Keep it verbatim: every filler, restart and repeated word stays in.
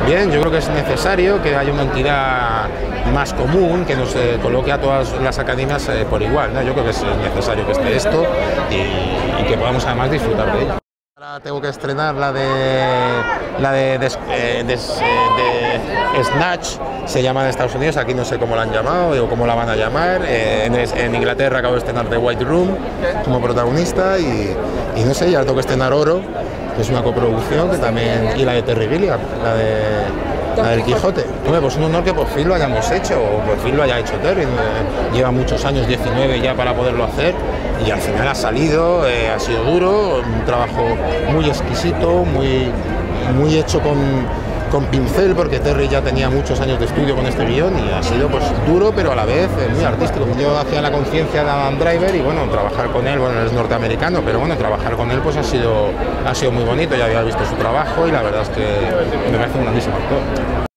Bien, yo creo que es necesario que haya una entidad más común que nos eh, coloque a todas las academias eh, por igual, ¿no? Yo creo que es necesario que esté esto y, y que podamos además disfrutar de ello. Ahora tengo que estrenar la de la de, de, eh, de, de Snatch, se llama en Estados Unidos, aquí no sé cómo la han llamado o cómo la van a llamar. Eh, en, en Inglaterra acabo de estrenar The White Room como protagonista y, y no sé, ya tengo que estrenar Oro, que es una coproducción que también, y la de Terry Gilliam, la de la del Quijote. Hombre, pues un honor que por fin lo hayamos hecho, o por fin lo haya hecho Terry. Lleva muchos años, diecinueve ya para poderlo hacer, y al final ha salido, eh, ha sido duro, un trabajo muy exquisito, muy, muy hecho con, con pincel, porque Terry ya tenía muchos años de estudio con este guión y ha sido pues duro, pero a la vez eh, muy artístico. Yo hacía La conciencia de Adam Driver y bueno, trabajar con él, bueno, él es norteamericano, pero bueno, trabajar con él pues ha sido, ha sido muy bonito, ya había visto su trabajo y la verdad es que me parece un grandísimo actor.